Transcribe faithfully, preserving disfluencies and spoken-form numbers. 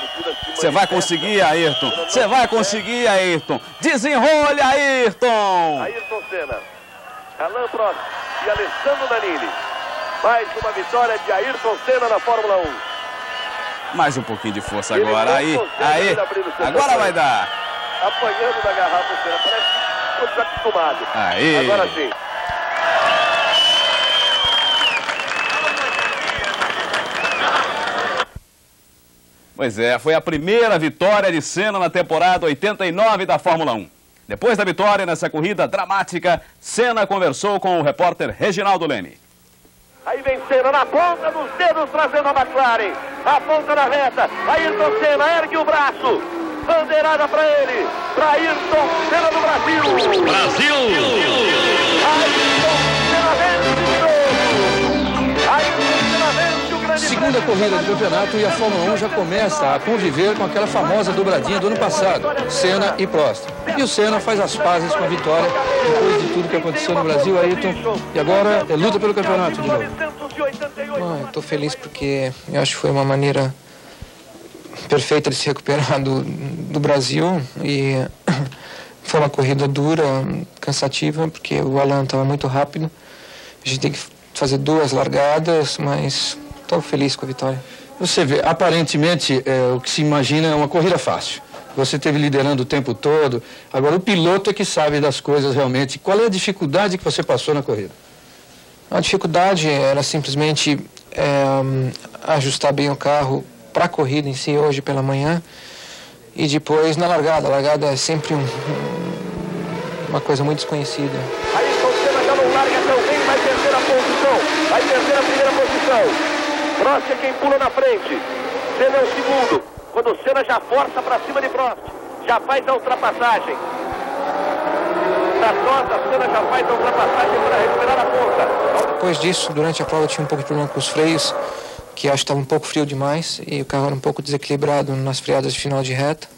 Você vai conseguir, Ayrton. Você vai conseguir, Ayrton. Desenrole, Ayrton. Ayrton Senna, Alain Prost e Alessandro Danini. Mais uma vitória de Ayrton Senna na Fórmula um. Mais um pouquinho de força agora. Aí, aí. Agora vai dar. Apanhando da garrafa o Senna. Parece que ficou desacostumado. Aí. Agora sim. Pois é, foi a primeira vitória de Senna na temporada oitenta e nove da Fórmula um. Depois da vitória nessa corrida dramática, Senna conversou com o repórter Reginaldo Leme. Aí vem Senna na ponta dos dedos, trazendo a McLaren. A ponta da reta. Ayrton Senna ergue o braço. Bandeirada para ele. Para Ayrton Senna do Brasil. Brasil! Ayrton Senna vence de novo. Ayrton Senna vence o grande Segunda corrida do campeonato e a Fórmula um já começa a conviver com aquela famosa dobradinha do ano passado, Senna e Prost. E o Senna faz as pazes com a vitória depois de tudo que aconteceu no Brasil, Ayrton, e agora é luta pelo campeonato de novo. Bom, eu tô feliz porque eu acho que foi uma maneira perfeita de se recuperar do, do Brasil e foi uma corrida dura, cansativa, porque o Alain estava muito rápido. A gente tem que fazer duas largadas, mas estou feliz com a vitória. Você vê, aparentemente, é, o que se imagina é uma corrida fácil. Você esteve liderando o tempo todo, agora o piloto é que sabe das coisas realmente. Qual é a dificuldade que você passou na corrida? A dificuldade era simplesmente é, ajustar bem o carro para a corrida em si, hoje pela manhã, e depois na largada. A largada é sempre um, uma coisa muito desconhecida. Ayrton Senna já não larga tão bem, vai perder a posição. Vai perder a primeira posição. Prost é quem pula na frente. Senna é o segundo. Quando o Senna já força para cima de Prost, já faz a ultrapassagem. Na tosa, Senna já faz a ultrapassagem para recuperar a ponta. Depois disso, durante a prova, eu tinha um pouco de problema com os freios, que acho que estava um pouco frio demais e o carro era um pouco desequilibrado nas freadas de final de reta.